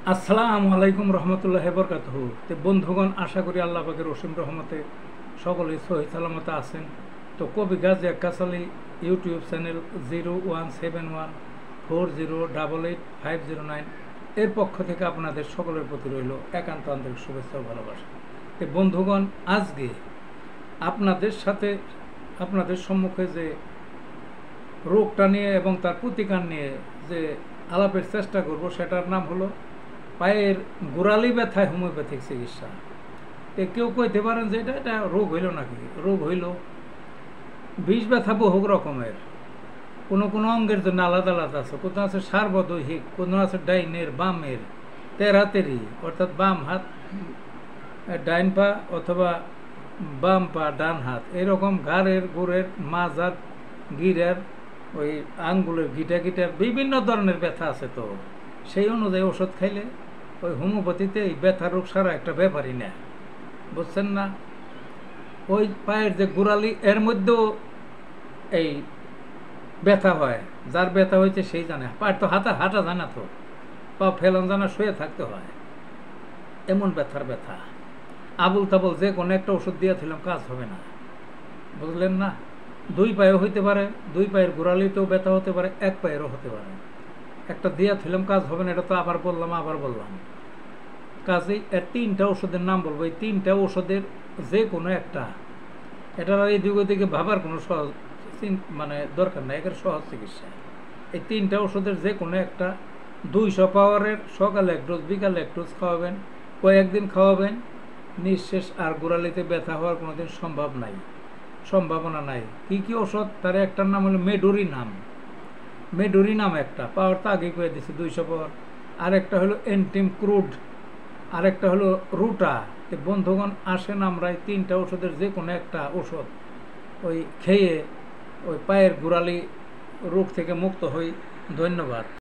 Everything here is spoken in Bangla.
আসসালামু আলাইকুম রহমতুল্লাহ বরকাতুহু। তো বন্ধুগণ, আশা করি আল্লাহ পাকের অসীম রহমতে সকলেই সহি সালামতে আছেন। তো কবি গাজী আক্কাস আলী ইউটিউব চ্যানেল 017140885009 এর পক্ষ থেকে আপনাদের সকলের প্রতি রইল একান্ত আন্তরিক শুভেচ্ছা ও ভালোবাসা। তো বন্ধুগণ, আজকে আপনাদের সম্মুখে যে রোগটা নিয়ে এবং তার প্রতিকার নিয়ে যে আলাপের চেষ্টা করব, সেটার নাম হলো পায়ের গোড়ালি ব্যথায় হোমিওপ্যাথিক চিকিৎসা। কেউ কইতে পারেন যে এটা রোগ হইল নাকি? রোগ হইল। বিষ ব্যথা বহু রকমের, কোনো কোনো অঙ্গের জন্য আলাদা আলাদা আছে। কোনো আছে সার্বদৈহিক, কোনো আছে ডাইনের বামের, তেরাতেরি অর্থাৎ বাম হাত ডাইন পা অথবা বাম পা ডান হাত, এরকম ঘাড়ের গোড়ের মাজার গিরার ওই আঙ্গুলের গিটার বিভিন্ন ধরনের ব্যথা আছে। তো সেই অনুযায়ী ওষুধ খাইলে ওই হোমিওপ্যাথিতে এই ব্যথা রোগ সারা একটা ব্যাপারই না, বুঝছেন না? ওই পায়ের যে গোড়ালি, এর মধ্যেও এই ব্যথা হয়। যার ব্যথা হয়েছে সেই জানে। পায়ের তো হাঁটা যায় না, তো পা ফেলন জানা, শুয়ে থাকতে হয়, এমন ব্যথা। আবুল তাবল যে কোনো একটা ওষুধ দিয়েছিলাম, কাজ হবে না, বুঝলেন না? দুই পায়েও হইতে পারে, দুই পায়ের গোড়ালিতেও ব্যথা হতে পারে, এক পায়েরও হতে পারে। একটা দিয়েছিলাম, কাজ হবে না, এটা তো আবার বললাম। কাজেই এর তিনটা ওষুধের নাম বলবো। এই তিনটা ওষুধের যে কোনো একটা, এটার আর এই দিকে ভাবার কোনো সহজ দরকার নাই, এটার সহজ চিকিৎসা। এই তিনটা ওষুধের যে কোনো একটা 200 পাওয়ারের সকালে এক ডোজ, বিকালে এক ডোজ খাওয়াবেন, কয়েকদিন খাওয়াবেন, নিঃশেষ। আর গোড়ালিতে ব্যথা হওয়ার কোনোদিন সম্ভাবনা নাই। কি ওষুধ? তার একটার নাম হলো মেডোরি নাম একটা, পাওয়ার তো আগে করে দিচ্ছে 200 পাওয়ার। আরেকটা হলো এন্টিম ক্রুড, আরেকটা হলো রুটা। বন্ধুগণ, আসেন আমরা এই তিনটা ওষুধের যে কোনো একটা ওষুধ ওই খেয়ে ওই পায়ের গোড়ালি রোগ থেকে মুক্ত হই। ধন্যবাদ।